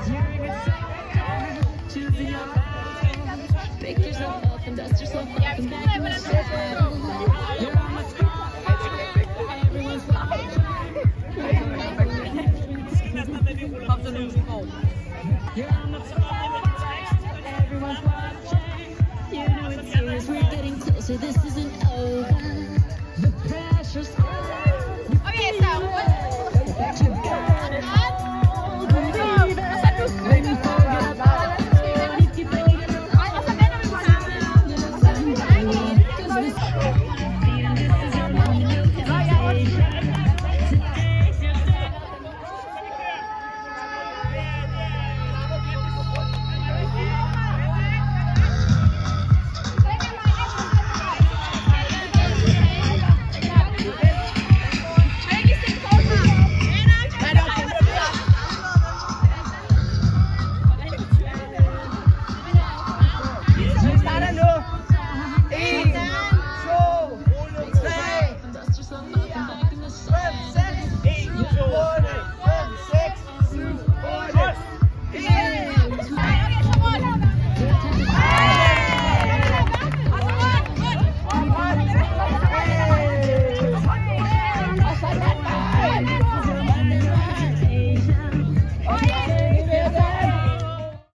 Choosing your battles. Pick yourself up and dust yourself off and back in the shadow. You're on my squad. Everyone's watching. You're on the phone. Everyone's watching. You know it's serious. We're getting closer. This isn't over. The pressure's on.